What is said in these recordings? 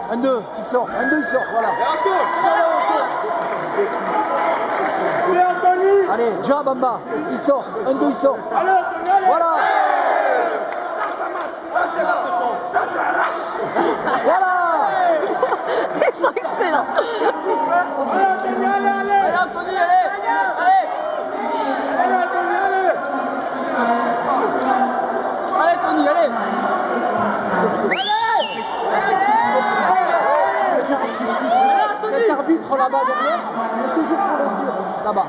1-2, il sort. 1-2, il sort, voilà. Allez, jab en bas, il sort. 1-2, il sort. Voilà. Voilà. Ils sont excellents. Allez, Anthony, allez. Allez, Tony, allez. Cet arbitre là-bas derrière, il est toujours pour le dur, là-bas.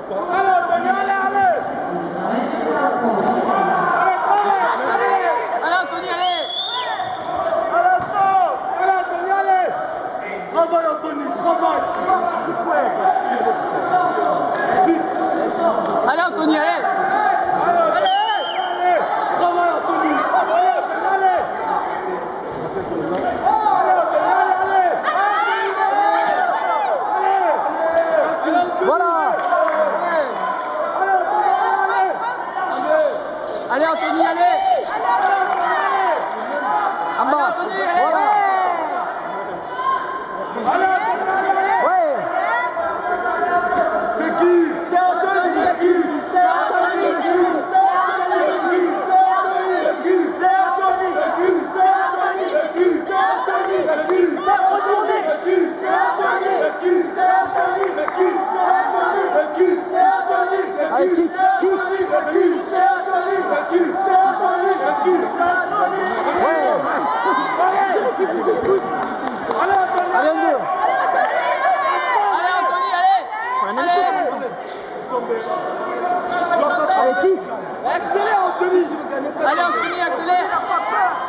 Allez, Anthony, allez. Travaille, Anthony, travaille. Allez, Anthony, allez. Travaille, Anthony. Voilà. Allez, Anthony, allez. En bas. Anthony, allez. Voilà. Ouais. C'est qui? C'est Anthony. C'est qui? C'est Anthony. Allez, kick, kick. Ouais. Allez, 1-2. Allez, Anthony, allez. Allez, kick. Accélère, Anthony. Allez, Anthony, accélère.